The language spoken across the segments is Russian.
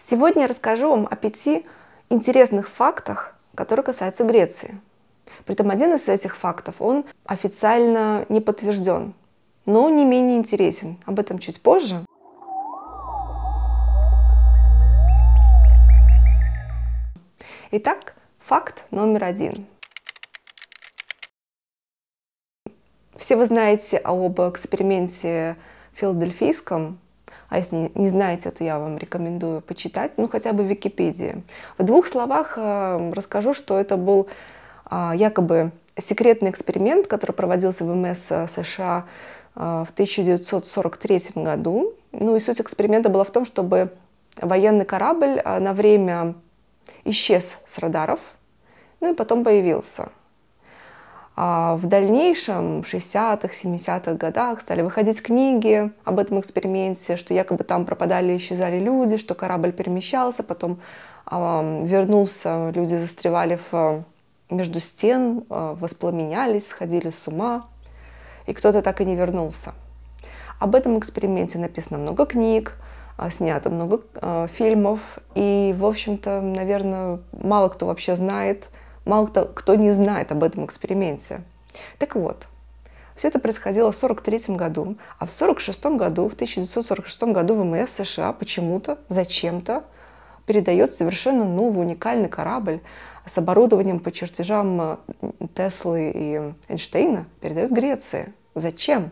Сегодня я расскажу вам о 5 интересных фактах, которые касаются Греции. Притом один из этих фактов, он официально не подтвержден, но не менее интересен. Об этом чуть позже. Итак, факт номер 1. Все вы знаете об эксперименте филадельфийском. А если не знаете, то я вам рекомендую почитать, хотя бы в Википедии. В 2 словах расскажу, что это был якобы секретный эксперимент, который проводился в ВМС США в 1943 году. И суть эксперимента была в том, чтобы военный корабль на время исчез с радаров, и потом появился. А в дальнейшем, в 60-х, 70-х годах стали выходить книги об этом эксперименте, что якобы там пропадали и исчезали люди, что корабль перемещался, потом вернулся, люди застревали между стен, воспламенялись, сходили с ума, и кто-то так и не вернулся. Об этом эксперименте написано много книг, снято много фильмов, и, в общем-то, наверное, мало кто вообще знает, мало кто не знает об этом эксперименте. Так вот, все это происходило в 1943 году, а в 1946 году ВМС США почему-то, зачем-то передает совершенно новый уникальный корабль с оборудованием по чертежам Теслы и Эйнштейна, передает Греции. Зачем?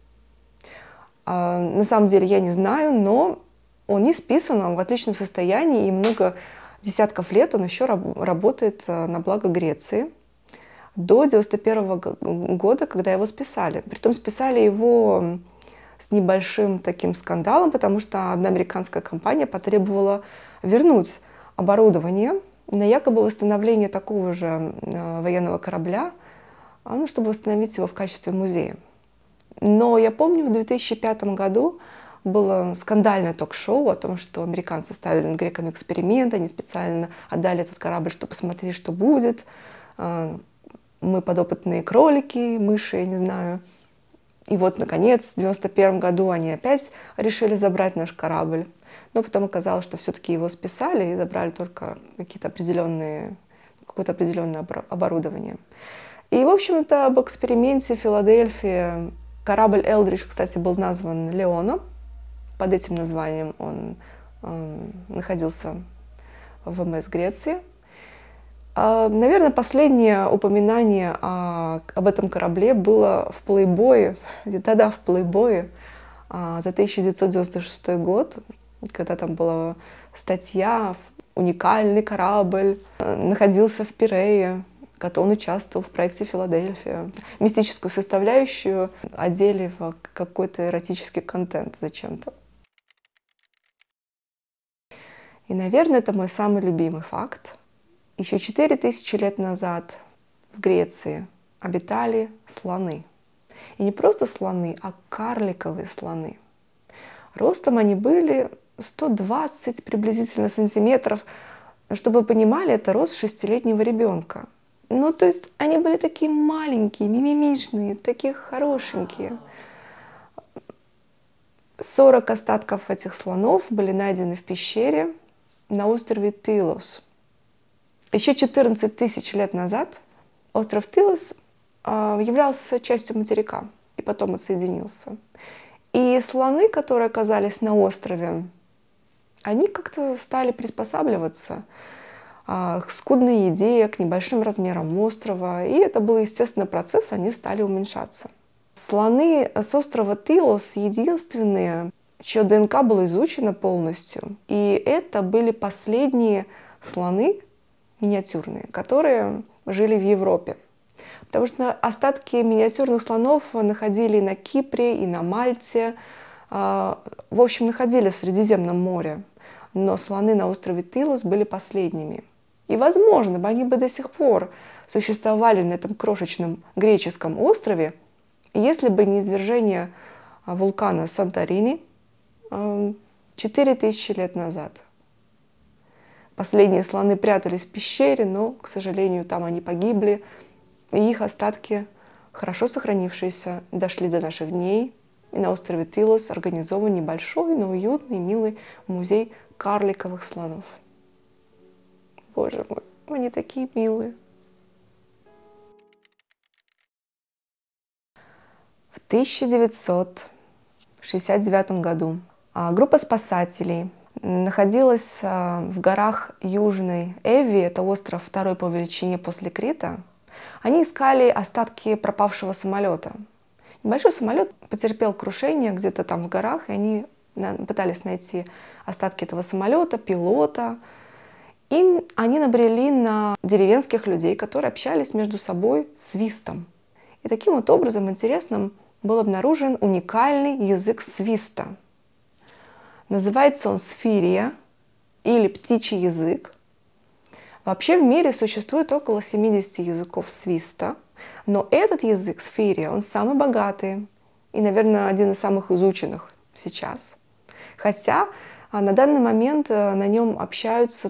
На самом деле я не знаю, но он не списан, он в отличном состоянии, и много десятков лет он еще работает на благо Греции. До 1991 года, когда его списали. Притом списали его с небольшим таким скандалом, потому что одна американская компания потребовала вернуть оборудование на якобы восстановление такого же военного корабля, чтобы восстановить его в качестве музея. Но я помню, в 2005 году было скандальное ток-шоу о том, что американцы ставили над греками эксперимент, они специально отдали этот корабль, чтобы посмотреть, что будет. Мы подопытные кролики, мыши, я не знаю. И вот, наконец, в 1991 году они опять решили забрать наш корабль. Но потом оказалось, что все-таки его списали и забрали только какое-то определенное оборудование. И, в общем-то, об эксперименте в Филадельфии корабль Элдридж, кстати, был назван Леоном. Под этим названием он находился в ВМС Греции. Наверное, последнее упоминание об этом корабле было в Playboy, тогда в Playboy за 1996 год, когда там была статья «Уникальный корабль находился в Пирее», он участвовал в проекте «Филадельфия». Мистическую составляющую одели в какой-то эротический контент зачем-то. И, наверное, это мой самый любимый факт. Еще 4000 лет назад в Греции обитали слоны. И не просто слоны, а карликовые слоны. Ростом они были 120 приблизительно сантиметров. Чтобы вы понимали, это рост 6-летнего ребенка. То есть они были такие маленькие, мимимишные, такие хорошенькие. 40 остатков этих слонов были найдены в пещере на острове Тилос. Еще 14 тысяч лет назад остров Тилос являлся частью материка и потом отсоединился. И слоны, которые оказались на острове, они как-то стали приспосабливаться к скудной еде, к небольшим размерам острова. И это был естественный процесс, они стали уменьшаться. Слоны с острова Тилос единственные, чье ДНК было изучено полностью. И это были последние слоны миниатюрные, которые жили в Европе. Потому что остатки миниатюрных слонов находили и на Кипре, и на Мальте. В общем, находили в Средиземном море. Но слоны на острове Тилос были последними. И, возможно, они бы до сих пор существовали на этом крошечном греческом острове, если бы не извержение вулкана Санторини 4000 лет назад. Последние слоны прятались в пещере, но, к сожалению, там они погибли. И их остатки, хорошо сохранившиеся, дошли до наших дней. И на острове Тилос организован небольшой, но уютный, милый музей карликовых слонов. Боже мой, они такие милые. В 1969 году группа спасателей находилась в горах Южной Эви, это остров второй по величине после Крита. Они искали остатки пропавшего самолета. Небольшой самолет потерпел крушение где-то там в горах, и они пытались найти остатки этого самолета, пилота. И они набрели на деревенских людей, которые общались между собой свистом. И таким вот образом интересным был обнаружен уникальный язык свиста. Называется он сфирия или птичий язык. Вообще в мире существует около 70 языков свиста, но этот язык сфирия, он самый богатый и, наверное, один из самых изученных сейчас. Хотя на данный момент на нем общаются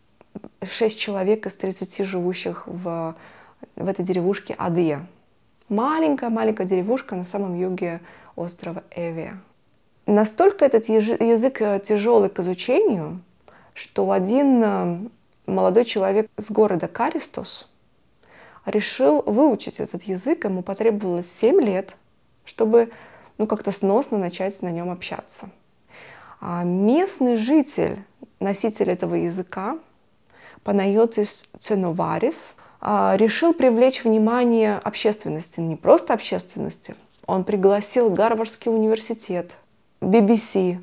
6 человек из 30 живущих в этой деревушке Адия. Маленькая деревушка на самом юге острова Эви. Настолько этот язык тяжелый к изучению, что один молодой человек с города Каристос решил выучить этот язык. Ему потребовалось 7 лет, чтобы как-то сносно начать на нем общаться. А местный житель, носитель этого языка, Панайотис Ценоварис, решил привлечь внимание общественности, не просто общественности. Он пригласил Гарвардский университет, BBC.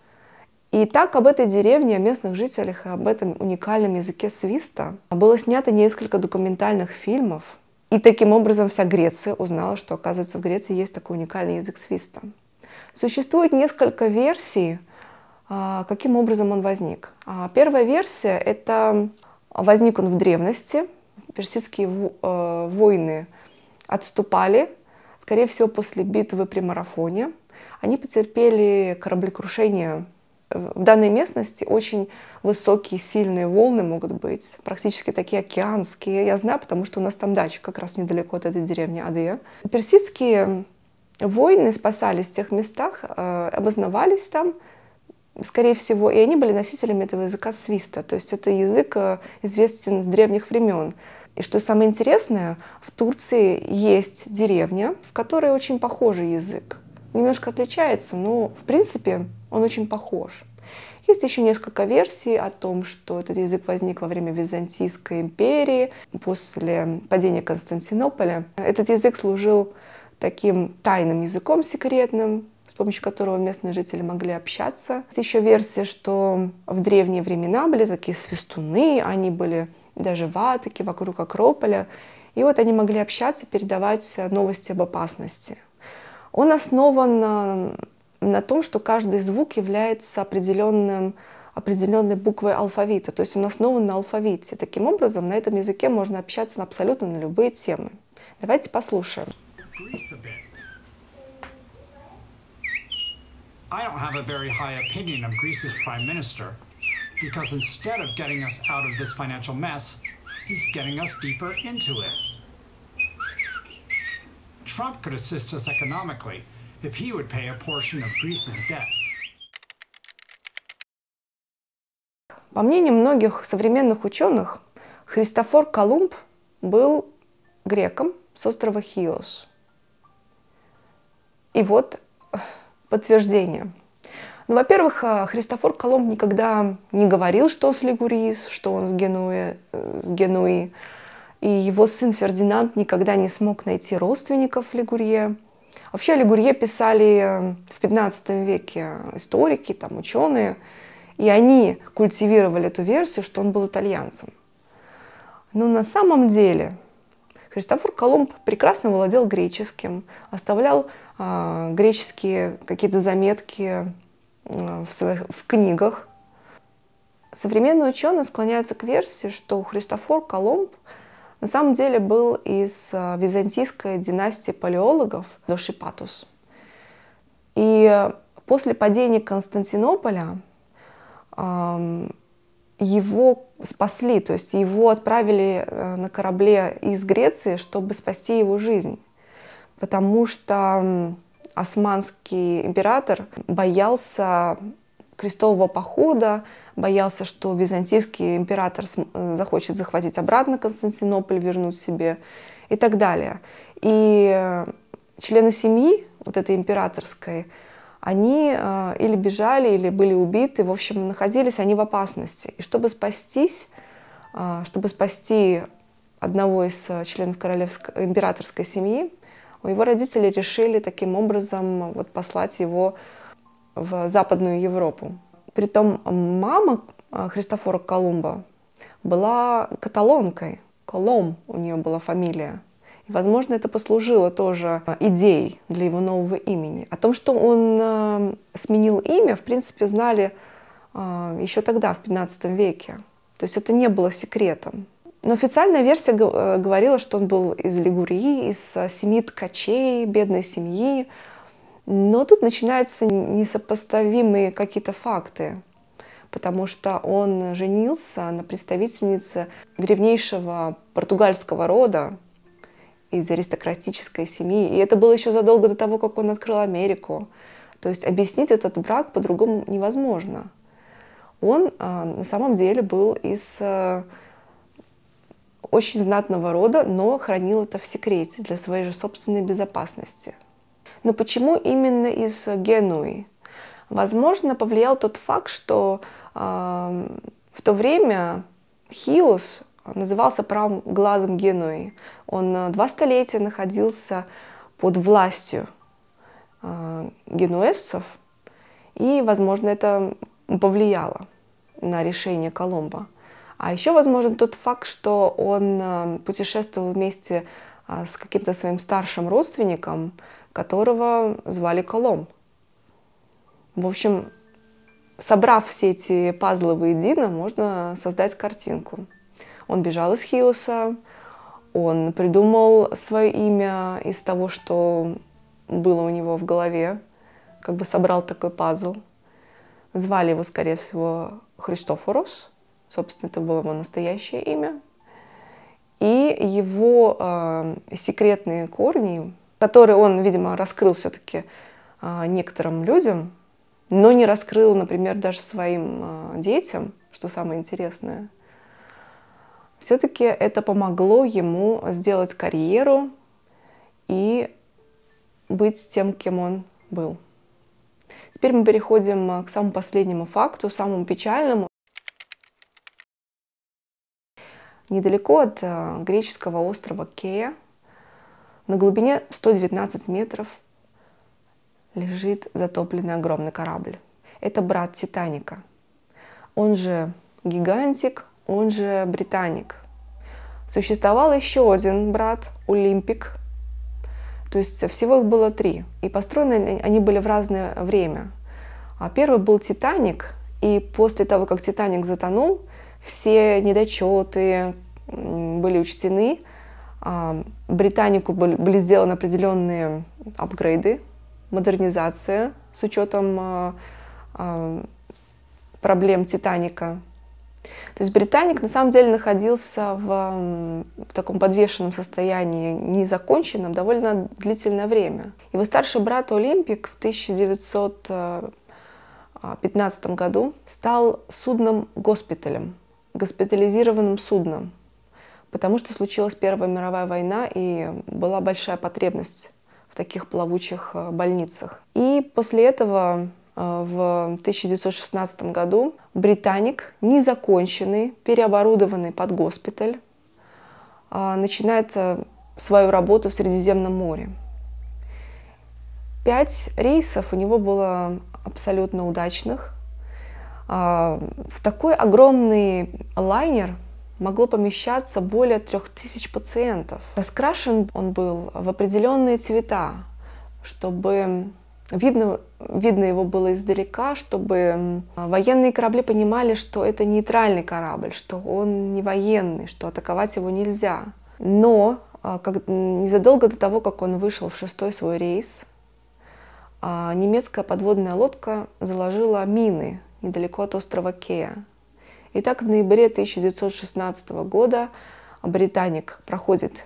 И так об этой деревне, о местных жителях и об этом уникальном языке свиста было снято несколько документальных фильмов. И таким образом вся Греция узнала, что, оказывается, в Греции есть такой уникальный язык свиста. Существует несколько версий, каким образом он возник. Первая версия — это возник он в древности. Персидские воины отступали, скорее всего, после битвы при Марафоне. Они потерпели кораблекрушение. В данной местности очень высокие, сильные волны могут быть, практически такие океанские. Я знаю, потому что у нас там дача как раз недалеко от этой деревни Адыя. Персидские воины спасались в тех местах, обосновались там, скорее всего, и они были носителями этого языка свиста. То есть это язык известен с древних времен. И что самое интересное, в Турции есть деревня, в которой очень похожий язык. Немножко отличается, но в принципе он очень похож. Есть еще несколько версий о том, что этот язык возник во время Византийской империи, после падения Константинополя. Этот язык служил таким тайным языком секретным, с помощью которого местные жители могли общаться. Есть еще версия, что в древние времена были такие свистуны, они были даже в Атике, вокруг Акрополя. И вот они могли общаться, передавать новости об опасности. Он основан на том, что каждый звук является определенной буквой алфавита. То есть он основан на алфавите. Таким образом, на этом языке можно общаться абсолютно на любые темы. Давайте послушаем. I don't have a very high opinion of Greece's prime minister, because instead of getting us out of this financial mess, he's getting us deeper into it. Trump could assist us economically if he would pay a portion of Greece's debt. По мнению многих современных ученых, Христофор Колумб был греком с острова Хиос. И вот подтверждение. Ну, во-первых, Христофор Колумб никогда не говорил, что он с Лигурии, что он с Генуи. И его сын Фердинанд никогда не смог найти родственников Лигурье. Вообще о Лигурье писали в 15 веке историки, там, ученые. И они культивировали эту версию, что он был итальянцем. Но на самом деле Христофор Колумб прекрасно владел греческим, оставлял греческие какие-то заметки в книгах. Современные ученые склоняются к версии, что Христофор Колумб на самом деле был из византийской династии палеологов Дошипатус. И после падения Константинополя его спасли, то есть его отправили на корабле из Греции, чтобы спасти его жизнь. Потому что османский император боялся крестового похода, боялся, что византийский император захочет захватить обратно Константинополь, вернуть себе и так далее. И члены семьи, вот этой императорской, они или бежали, или были убиты, в общем, находились они в опасности. И чтобы спасти одного из членов императорской семьи, его родители решили таким образом вот послать его в Западную Европу. Притом мама Христофора Колумба была каталонкой, Колом у нее была фамилия. И, возможно, это послужило тоже идеей для его нового имени. О том, что он сменил имя, в принципе, знали еще тогда, в XV веке. То есть это не было секретом. Но официальная версия говорила, что он был из Лигурии, из семьи ткачей, бедной семьи. Но тут начинаются несопоставимые какие-то факты, потому что он женился на представительнице древнейшего португальского рода из аристократической семьи. И это было еще задолго до того, как он открыл Америку. То есть объяснить этот брак по-другому невозможно. Он на самом деле был из очень знатного рода, но хранил это в секрете для своей же собственной безопасности. Но почему именно из Генуи? Возможно, повлиял тот факт, что в то время Хиус назывался правым глазом Генуи. Он 2 столетия находился под властью генуэзцев, и, возможно, это повлияло на решение Колумба. А еще возможен тот факт, что он путешествовал вместе с каким-то своим старшим родственником, которого звали Колом. В общем, собрав все эти пазлы воедино, можно создать картинку. Он бежал из Хиуса, он придумал свое имя из того, что было у него в голове, как бы собрал такой пазл. Звали его, скорее всего, Христофорос, собственно, это было его настоящее имя. И его секретные корни, которые он, видимо, раскрыл все-таки некоторым людям, но не раскрыл, например, даже своим детям, что самое интересное. Все-таки это помогло ему сделать карьеру и быть тем, кем он был. Теперь мы переходим к самому последнему факту, самому печальному. Недалеко от греческого острова Кея, на глубине 119 метров, лежит затопленный огромный корабль. Это брат Титаника. Он же Гигантик, он же Британик. Существовал еще один брат, Олимпик. То есть всего их было 3. И построены они были в разное время. Первый был Титаник, и после того, как Титаник затонул, все недочеты были учтены. Британику были сделаны определенные апгрейды, модернизация с учетом проблем Титаника. То есть Британик на самом деле находился в таком подвешенном состоянии, незаконченном, довольно длительное время. Его старший брат Олимпик в 1915 году стал судном-госпиталем, госпитализированным судном, потому что случилась Первая мировая война и была большая потребность в таких плавучих больницах. И после этого в 1916 году Британик, незаконченный, переоборудованный под госпиталь, начинает свою работу в Средиземном море. 5 рейсов у него было абсолютно удачных. В такой огромный лайнер могло помещаться более 3000 пациентов. Раскрашен он был в определенные цвета, чтобы видно его было издалека, чтобы военные корабли понимали, что это нейтральный корабль, что он не военный, что атаковать его нельзя. Но незадолго до того, как он вышел в 6-й свой рейс, немецкая подводная лодка заложила мины недалеко от острова Кея. Итак, в ноябре 1916 года Британик проходит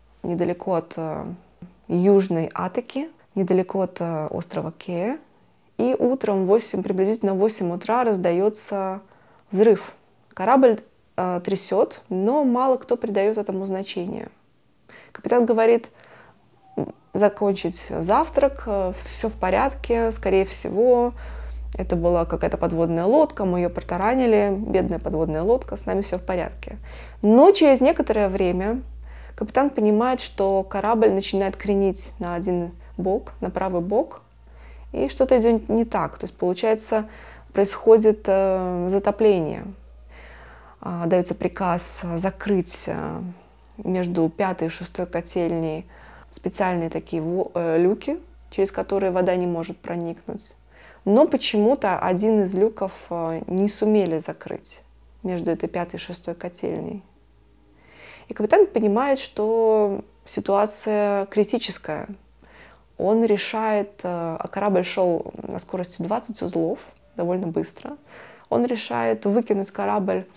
недалеко от Южной Атаки, недалеко от острова Кея, И утром приблизительно в 8 утра раздается взрыв. Корабль трясет, но мало кто придает этому значения. Капитан говорит: закончить завтрак, все в порядке, скорее всего, это была какая-то подводная лодка, мы ее протаранили, бедная подводная лодка, с нами все в порядке. Но через некоторое время капитан понимает, что корабль начинает кренить на один бок, на правый бок, и что-то идет не так. То есть, получается, происходит затопление. Дается приказ закрыть между 5-й и 6-й котельней специальные такие люки, через которые вода не может проникнуть. Но почему-то один из люков не сумели закрыть между этой 5-й и 6-й котельней. И капитан понимает, что ситуация критическая. Он решает, а корабль шел на скорости 20 узлов, довольно быстро. Он решает выкинуть корабль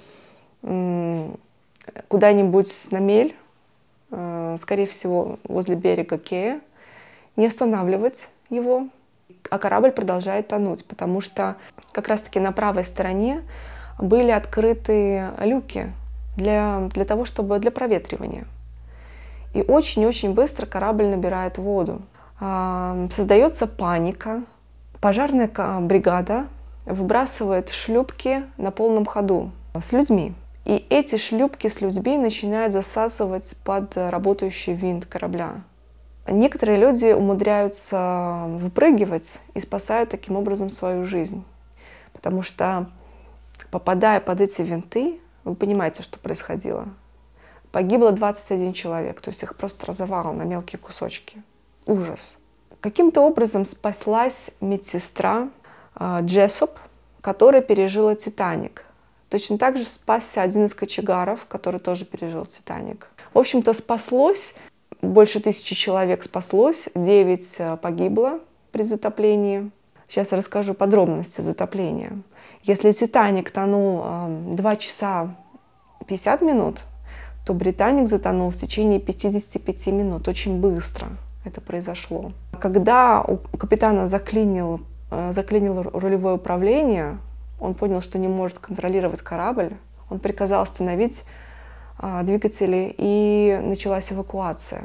куда-нибудь на мель, скорее всего, возле берега Кея, не останавливать его, а корабль продолжает тонуть, потому что как раз-таки на правой стороне были открыты люки для проветривания. И очень-очень быстро корабль набирает воду. Создается паника. Пожарная бригада выбрасывает шлюпки на полном ходу с людьми. И эти шлюпки с людьми начинают засасывать под работающий винт корабля. Некоторые люди умудряются выпрыгивать и спасают таким образом свою жизнь. Потому что, попадая под эти винты, вы понимаете, что происходило. Погибло 21 человек, то есть их просто разорвало на мелкие кусочки. Ужас. Каким-то образом спаслась медсестра Джессоп, которая пережила «Титаник». Точно так же спасся один из кочегаров, который тоже пережил «Титаник». В общем-то, спаслось, больше 1000 человек спаслось, 9 погибло при затоплении. Сейчас я расскажу подробности затопления. Если «Титаник» тонул 2 часа 50 минут, то «Британик» затонул в течение 55 минут. Очень быстро это произошло. Когда у капитана заклинило рулевое управление, он понял, что не может контролировать корабль. Он приказал остановить двигатели, и началась эвакуация.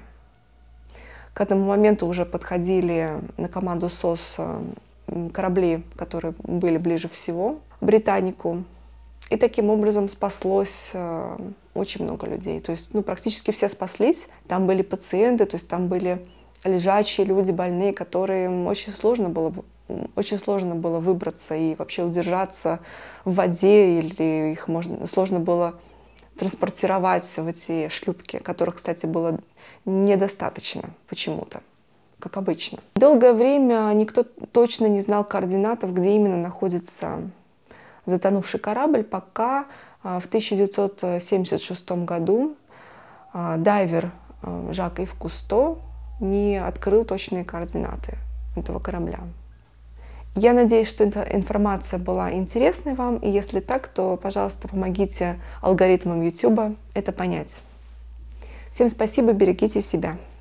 К этому моменту уже подходили на команду СОС корабли, которые были ближе всего к «Британику». И таким образом спаслось очень много людей. То есть практически все спаслись. Там были пациенты, то есть там были лежачие люди, больные, которым очень сложно было выбраться и вообще удержаться в воде, или их сложно было транспортировать в эти шлюпки, которых, кстати, было недостаточно почему-то, как обычно. Долгое время никто точно не знал координатов, где именно находится затонувший корабль, пока в 1976 году дайвер Жак-Ив Кусто не открыл точные координаты этого корабля. Я надеюсь, что эта информация была интересной вам, и если так, то, пожалуйста, помогите алгоритмам YouTube это понять. Всем спасибо, берегите себя.